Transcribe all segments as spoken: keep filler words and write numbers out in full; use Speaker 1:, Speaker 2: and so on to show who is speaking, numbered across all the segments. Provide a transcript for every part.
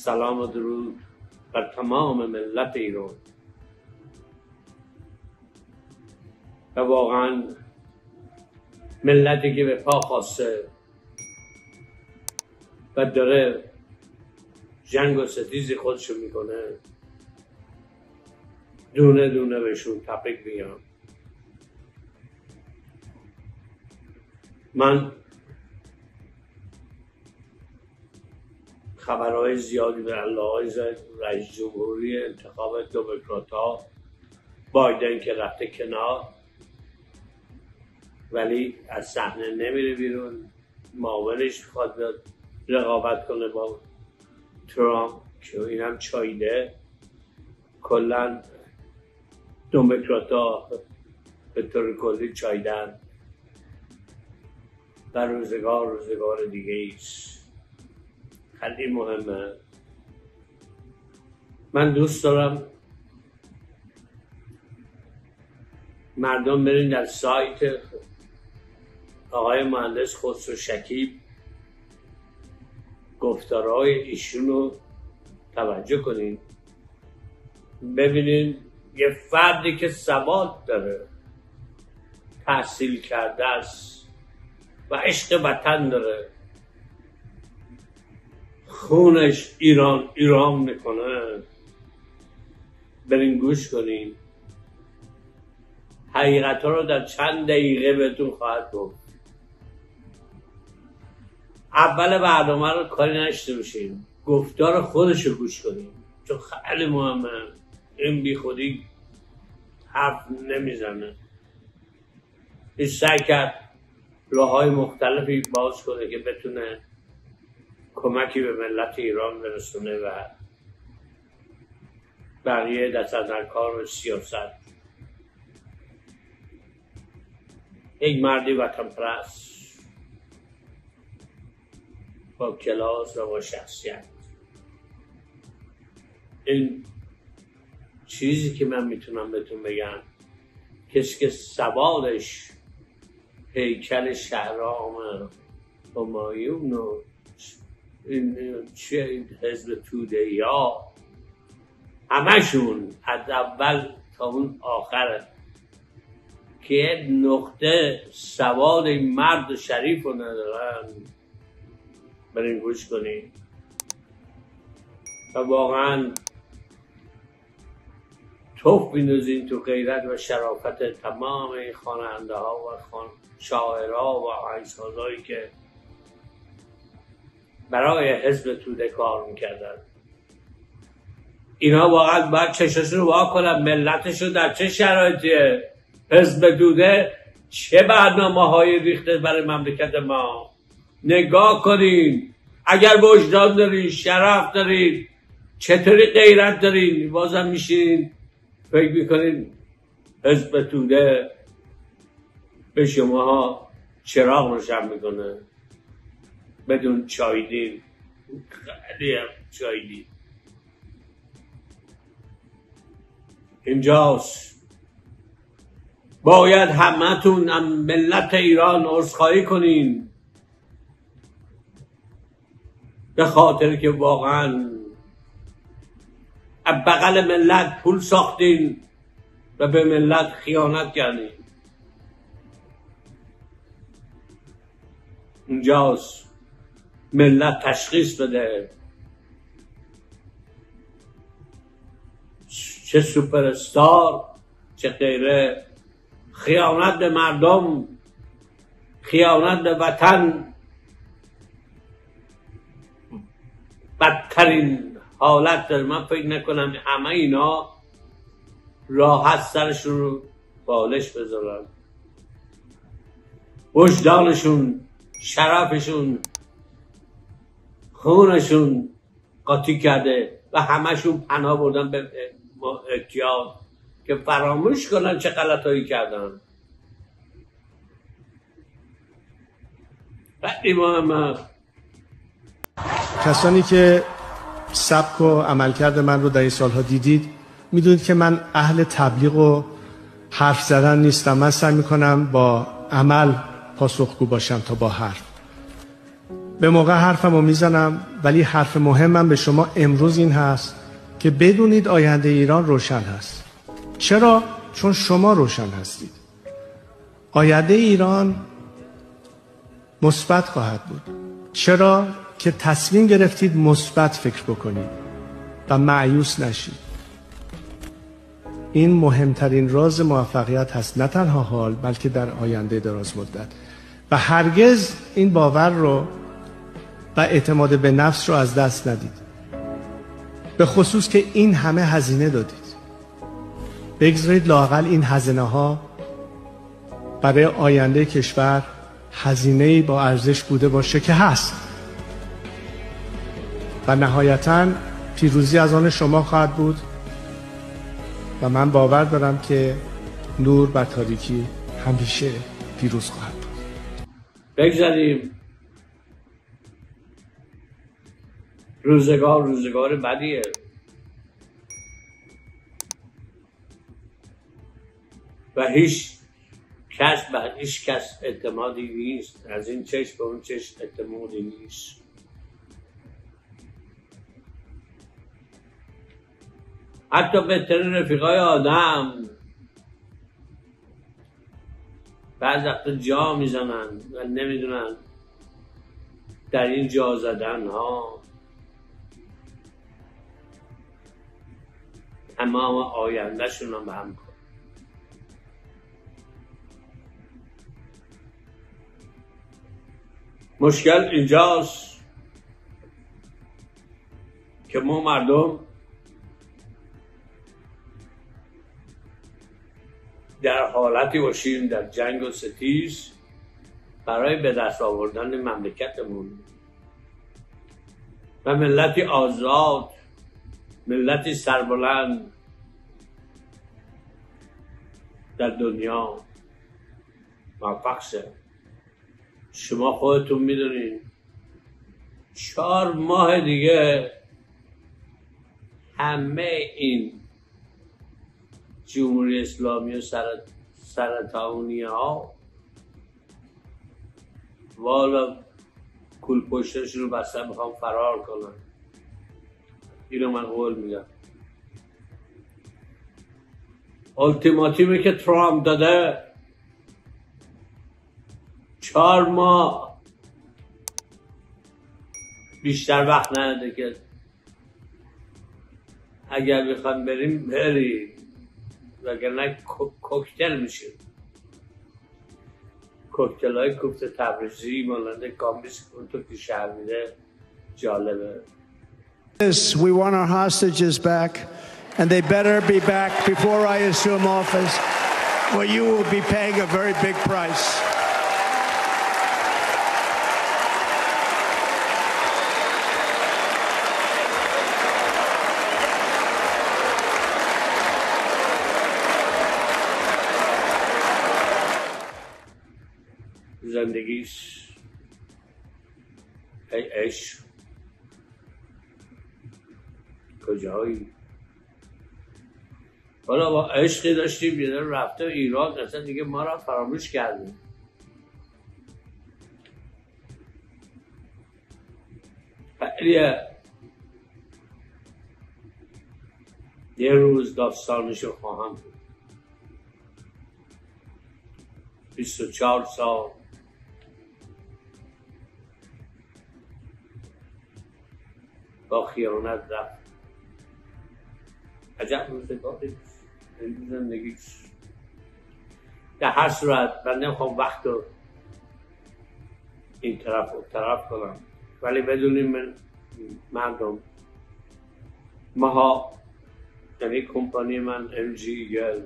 Speaker 1: سلام و درود بر تمام ملت ایران. و واقعا ملتی که به پا خواسته و داره جنگ و ستیزی خودشو میکنه، دونه دونه بهشون تبریک میگم. من خبرهای زیادی به لحاظ رئیس جمهوری، انتخاب دموکرات‌ها، بایدن که رفته کنار ولی از صحنه نمیره بیرون، معاونش میخواد بیاد رقابت کنه با ترامپ که اینم چایده. کلا دموکرات‌ها به طور کلی چایدن و روزگار روزگار دیگه ایست. خیلی مهمه. من دوست دارم مردم برین در سایت آقای مهندس خسرو شکیب گفتارهای ایشون رو توجه کنین، ببینین یه فردی که سواد داره، تحصیل کرده است و عشق وطن داره، خونش ایران ایران میکنه، برین گوش کنین. حقیقت ها رو در چند دقیقه بهتون خواهد گفت. اول برنامه رو کاری نشته باشین، گفتار خودش رو گوش کنین چون خیلی مهمه. این بی خودی حرف نمیزنه. این سعی کرد راه های مختلفی باز کنه که بتونه کمکی به ملت ایران برسونه و بقیه دست در کار و سیاست. یک مردی وطن پرست با کلاس و با شخصیت. این چیزی که من میتونم بهتون بگم، کسی که سوادش هیکل شهرام همایون و این چه حزب توده یا همشون از اول تا اون آخره که نقطه سواد این مرد شریف رو ندارن، برین گوش کنید. و واقعا توف بیندازین تو غیرت و شرافت تمام این خواننده ها و خوان... شاعرها و آهنگسازهایی که برای حزب توده کار میکردن. اینا واقعا باید چشاشون رو وا کنن ملتشون در چه شرایطیه. حزب توده چه برنامه های ریخته برای مملکت ما. نگاه کنین، اگر وجدان دارین، شرف دارین، چطوری غیرت دارین، بازم میشین فکر میکنین حزب توده به شماها چراغ روشن میکنه بدون چایدین. خیلی هم چایدین. اینجاست باید همتون هم ملت ایران عذرخواهی کنین، به خاطر که واقعا از بغل ملت پول ساختین و به ملت خیانت کردین. اینجاست ملت تشخیص بده چه سوپر استار چه غیره. خیانت به مردم، خیانت به وطن بدترین حالت داره. من فکر نکنم همه اینا راحت سرشون رو بالش بذارن. وجدانشون، شرفشون، خونشون قاطی کرده و همشون پناه بردن به اعتیاد که فراموش کنن چه غلطایی کردن. خیلی مهمه.
Speaker 2: کسانی که سبک و عملکرد من رو در این سالها دیدید میدونید که من اهل تبلیغ و حرف زدن نیستم. من سعی میکنم با عمل پاسخگو باشم تا با حرف. به موقع حرفم رو میزنم ولی حرف مهمم به شما امروز این هست که بدونید آینده ایران روشن هست. چرا؟ چون شما روشن هستید. آینده ایران مثبت خواهد بود. چرا؟ که تصمیم گرفتید مثبت فکر بکنید و مایوس نشید. این مهمترین راز موفقیت هست، نه تنها حال بلکه در آینده دراز مدت. و هرگز این باور رو و اعتماد به نفس رو از دست ندید، به خصوص که این همه هزینه دادید. بگذارید لااقل این هزینه ها برای آینده کشور هزینه‌ای با ارزش بوده باشه که هست و نهایتاً پیروزی از آن شما خواهد بود و من باور دارم که نور بر تاریکی همیشه پیروز خواهد بود.
Speaker 1: بگذاریم روزگار روزگار بدیه، و هیچ کس به هیچ کس اعتمادی نیست. از این چشم به اون چشم اعتمادی نیست. حتی بهترین رفیقای آدم بعض وقتا جا میزنن و نمیدونن در این جا زدن ها تمام آینده شون هم به هم کن. مشکل اینجاست که ما مردم در حالتی باشیم در جنگ و ستیز برای به دست آوردن مملکتمون و ملتی آزاد، ملتی سربلند در دنیا موفق شه. شما خودتون میدونین چهار ماه دیگه همه این جمهوری اسلامی و سرطانی ها والا کول پشتشون رو بستن میخوام فرار کنن. اینو من قول میدم. التیماتیمی که ترامپ داده چهار ماه بیشتر وقت نداده که اگر بخوام بریم بریم وگرنه کوکتل میشه. کوکتل های کوفته تبریزی مانند کامبیس اونطور که شهر میده جالبه.
Speaker 3: We want our hostages back, and they better be back before I assume office, or you will be paying a very big price.
Speaker 1: زندگیش ای عشق کجایی؟ حالا با عشقی داشتیم یه در رفته ایران اصلا دیگه ما را فراموش کردیم. خیلیه یه روز داستانشو خواهم بود. بیست و چهار سال با خیانت رفت. عجب روزگاری زندگیش. در هر صورت من نمیخوام وقت رو این طرف و طرف کنم، ولی بدونیم من مردم ماها یعنی کمپانی من ام جی ایگل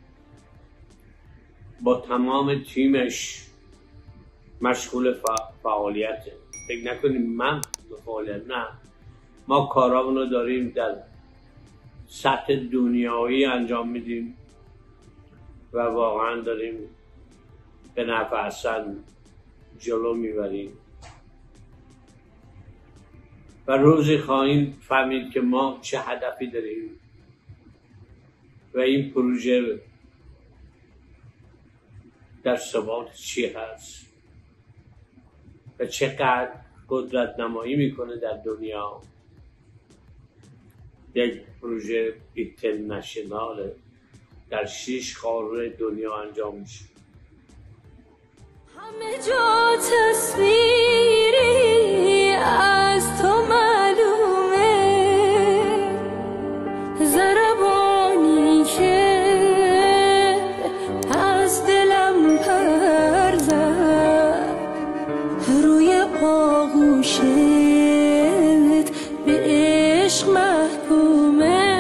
Speaker 1: با تمام تیمش مشغول فعالیته. فکر نکنیم من فعالیت، نه، ما کارامون رو داریم در سطح دنیایی انجام میدیم و واقعا داریم به نفع حسن جلو میبریم و روزی خواهیم فهمید که ما چه هدفی داریم و این پروژه در ثبات چی هست و چقدر قدرت نمایی میکنه در دنیا. یک پروژه اینترنشنال در شش قاره دنیا انجام میشه.
Speaker 4: همه جا تصویری از تو معلومه، ضربانی که از دلم پر زد، روی آغوشت به عشق محکومه.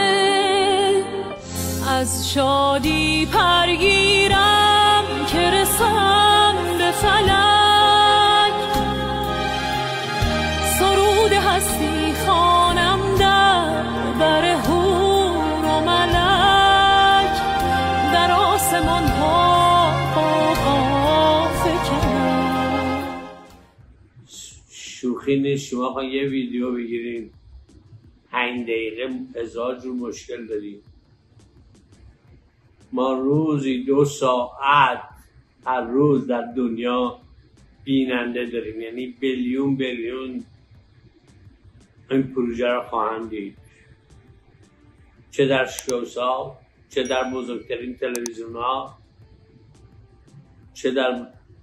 Speaker 4: از شادی پرگیرم که رسم به فلک، سرود هستی خوانم در بر حور و ملک، در آسمان ها آقا فکن.
Speaker 1: شوخی نیست. شما خواهی یه ویدیو بگیرین پنج دقیقه هزار جور مشکل داریم. ما روزی دو ساعت هر روز در دنیا بیننده داریم، یعنی بیلیون بیلیون این پروژه را خواهند دید، چه در شوسا، چه در بزرگترین تلویزیون ها، چه در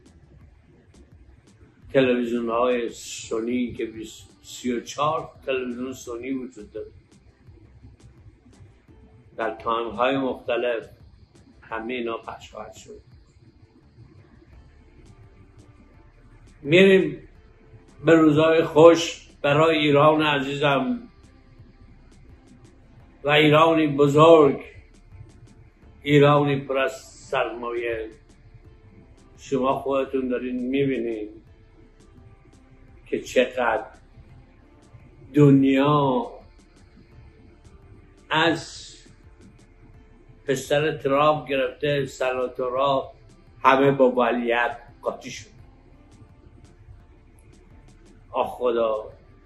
Speaker 1: تلویزیون های سونی که سی و چهار تلویزیون سونی وجود داره در تایم های مختلف. همه اینا پخش خواهد شد. میریم به روزهای خوش برای ایران عزیزم و ایرانی بزرگ، ایرانی پر از سرمایه. شما خودتون دارین میبینین که چقدر دنیا از پسر ترامپ گرفته سناتورها همه با ولیعهد قاطی شد. آخ خدا،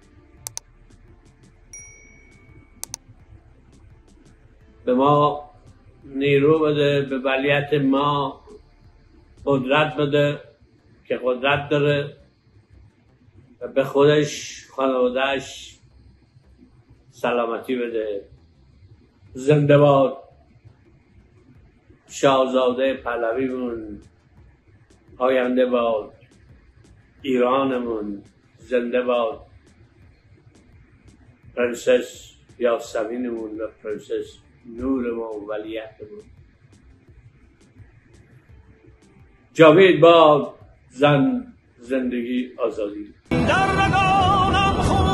Speaker 1: به ما نیرو بده، به ولیعهد ما قدرت بده که قدرت داره و به خودش خانوادهش سلامتی بده. زنده باد شاهزاده پهلویمون، آینده باد ایرانمون، زنده باد پرنسس یاسمینمون و پرنسس نورمون و ولیعهدمون. جاوید باد زن، زندگی، آزادی. در رگانم